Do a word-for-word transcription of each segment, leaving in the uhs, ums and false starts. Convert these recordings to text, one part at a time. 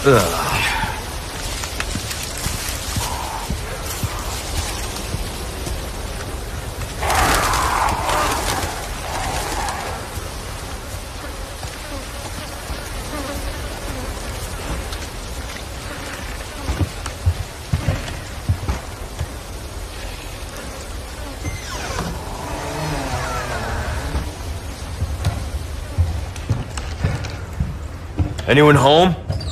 Ugh. Anyone home?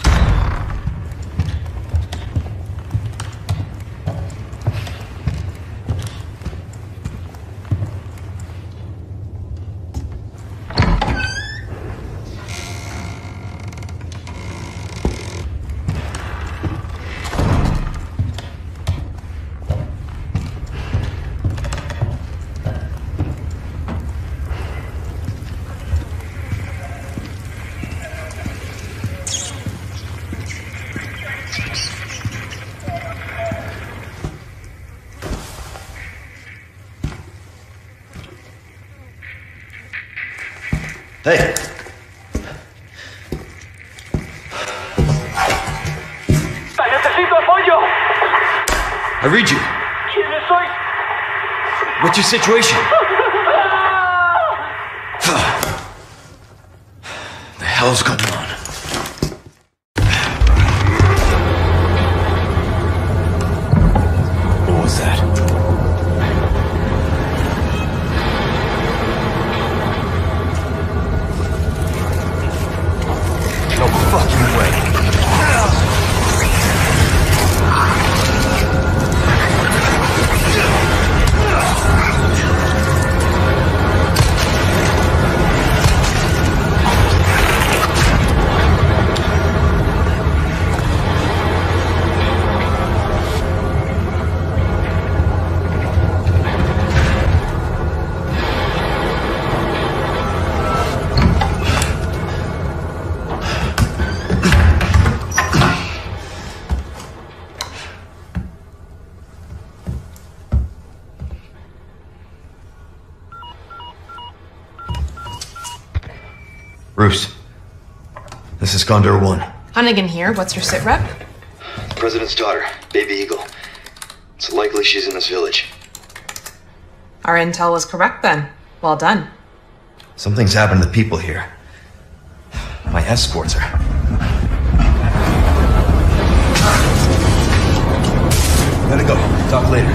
Hey! ¡Necesito apoyo! I read you. ¿Quién soy? What's your situation? The hell's going on? What was that? No fucking way. Bruce, this is Condor One. Hunnigan here. What's your sit rep? The President's daughter, Baby Eagle. It's likely she's in this village. Our intel was correct then. Well done. Something's happened to the people here. My escorts are... Gotta go. Talk later.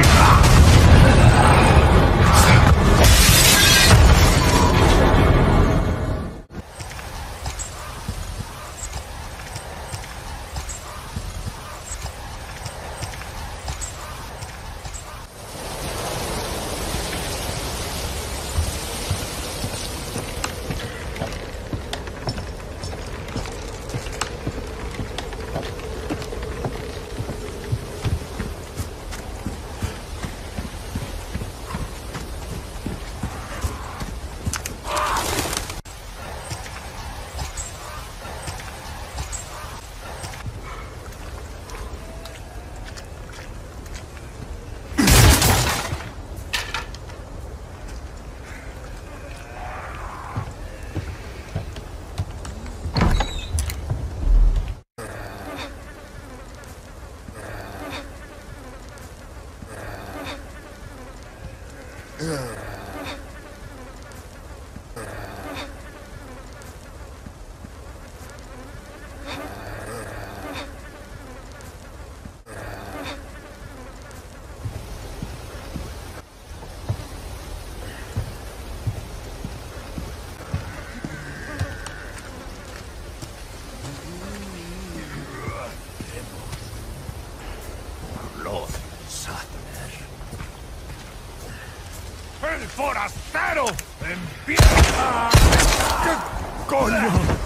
¡El forastero! ¡Empieza! ¿Qué coño?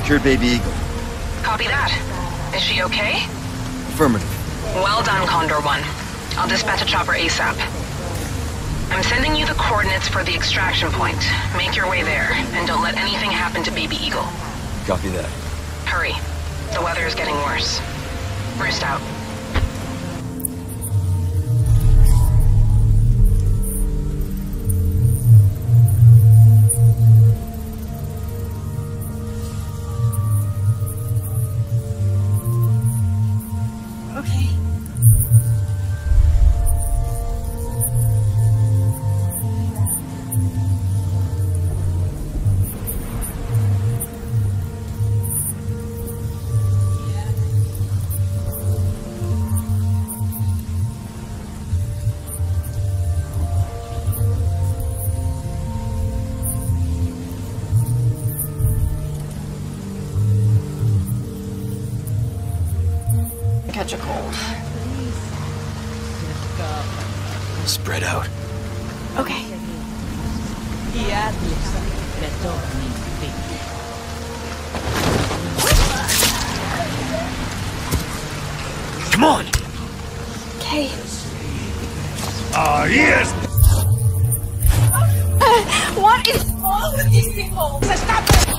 secured Baby Eagle. Copy that. Is she okay? Affirmative. Well done, Condor One. I'll dispatch a chopper ASAP. I'm sending you the coordinates for the extraction point. Make your way there, and don't let anything happen to Baby Eagle. Copy that. Hurry. The weather is getting worse. Roost out. Okay. Catch a cold. Spread out. Okay. Come on! Okay. Ah, yes! What is wrong with these people? Stop it!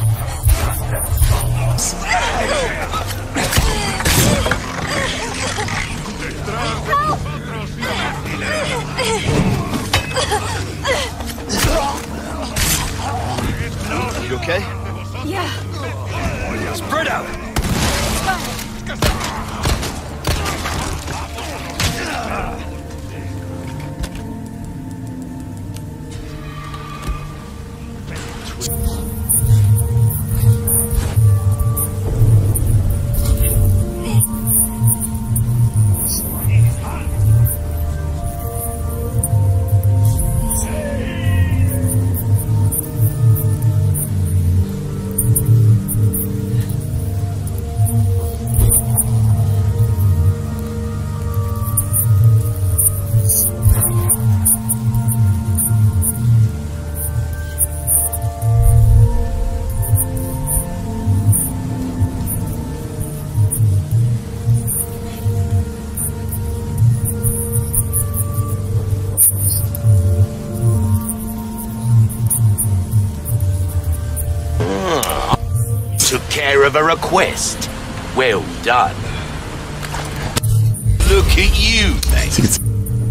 You okay? Yeah. Spread out! Took care of a request. Well done. Look at you, mate.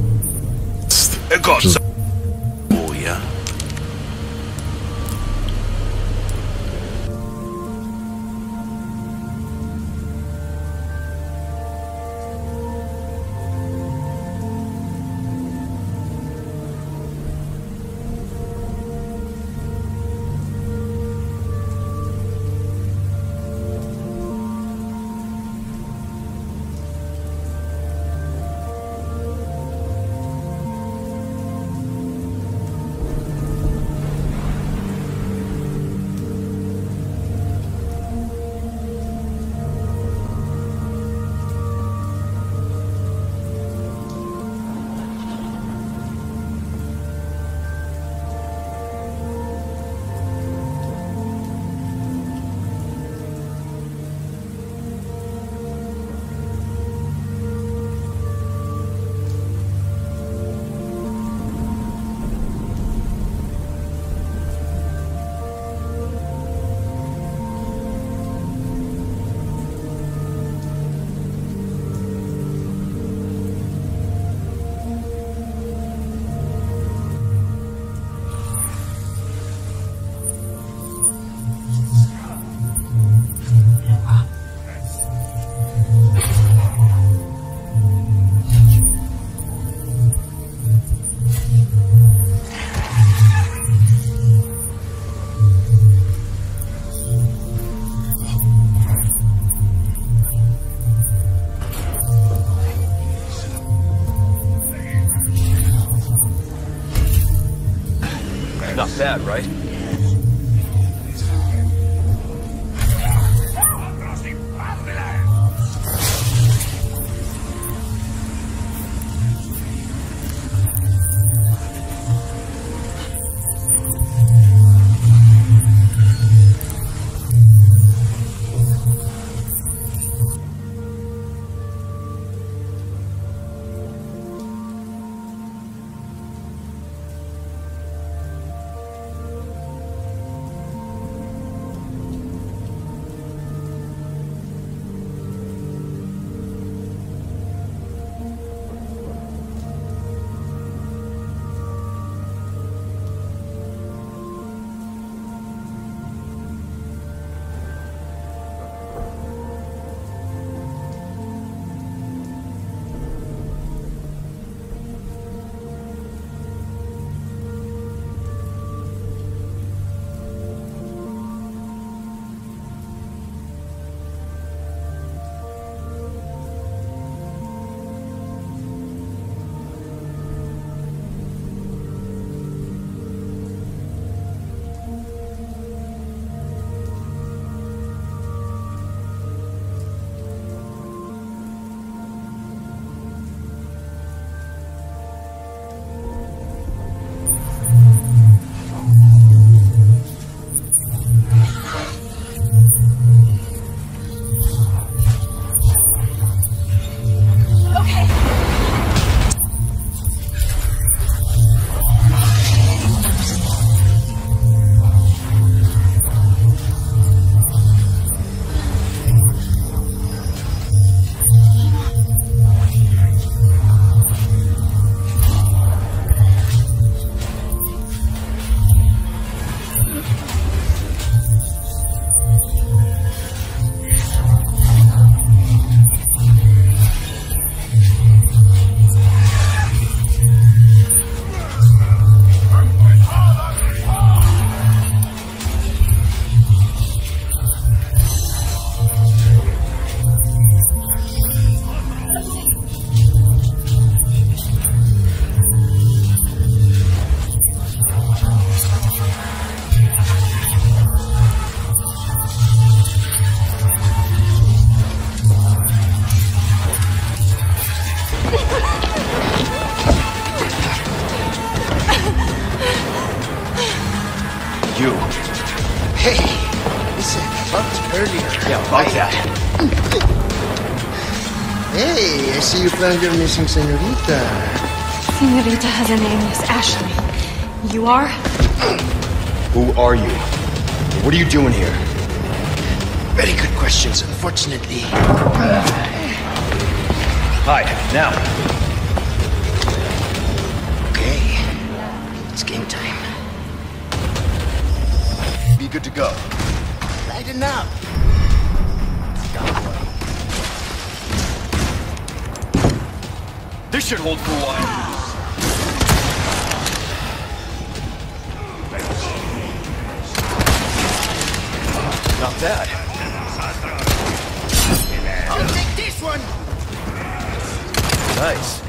I got some for ya. Not bad, right? you? Hey, listen, talked earlier. Yeah, about that. Hey, I see you found your missing senorita. Senorita has a name, Miss Ashley. You are? Who are you? What are you doing here? Very good questions, unfortunately. Hide, now. Okay, it's game time. Be good to go. Lighten up. This should hold for a while. Not bad. I'll take this one. Nice.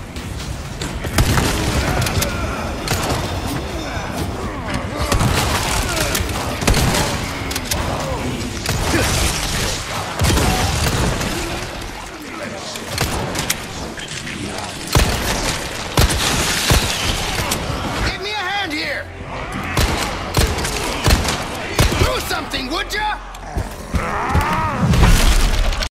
Give me a hand here. Do something, would ya?